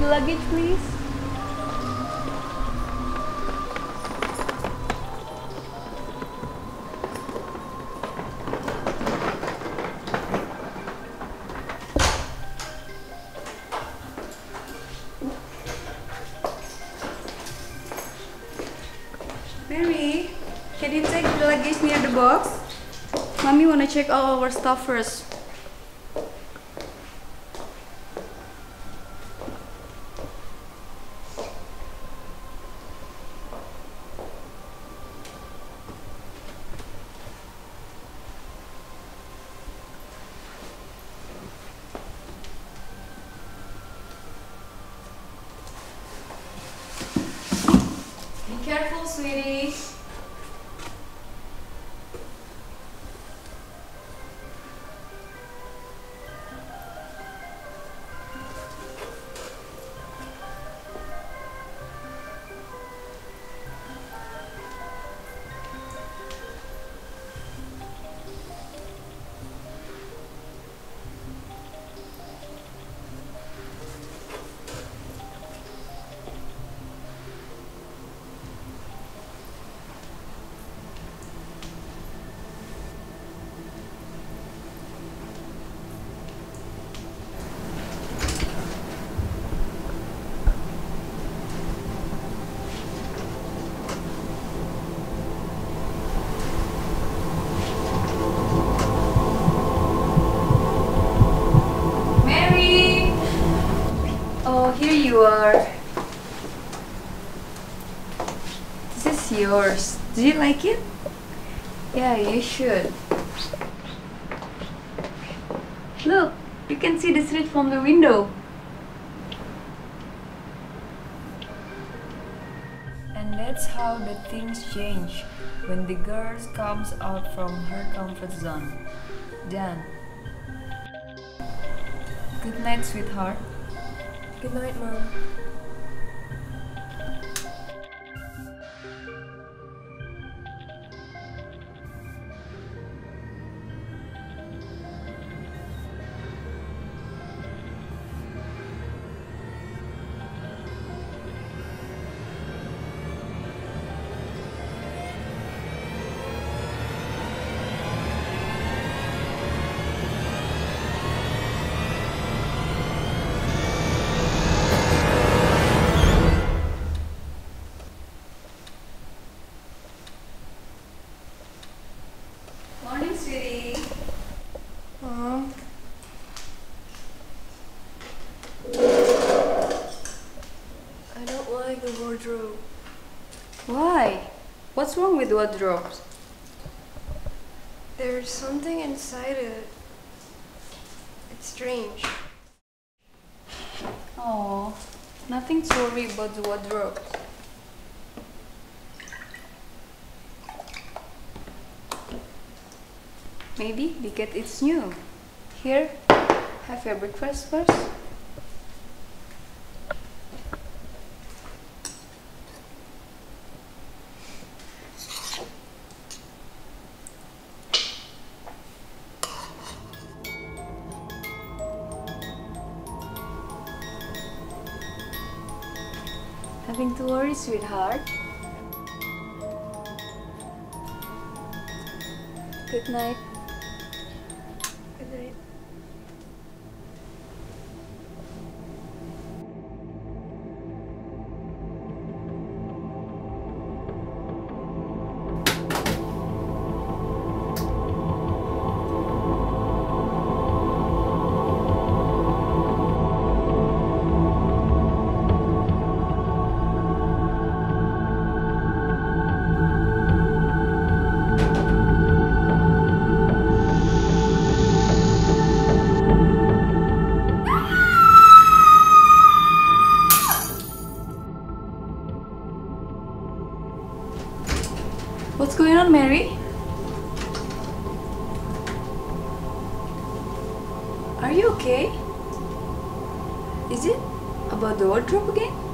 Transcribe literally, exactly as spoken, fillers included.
the luggage, please? Mary, can you take the luggage near the box? Mommy wanna check all our stuff first. Be careful, sweetie. Oh, here you are. This is yours. Do you like it? Yeah, you should. Look, you can see the street from the window. And that's how the things change when the girl comes out from her comfort zone. Done. Good night, sweetheart. Good night, Mom. Morning, sweetie. Mom. I don't like the wardrobe. Why? What's wrong with wardrobes? There's something inside it. It's strange. Oh, nothing to worry about the wardrobe. Maybe because it's new. Here, have your breakfast first. Nothing to worry, sweetheart. Good night. Good night. What's going on, Mary? Are you okay? Is it about the wardrobe again?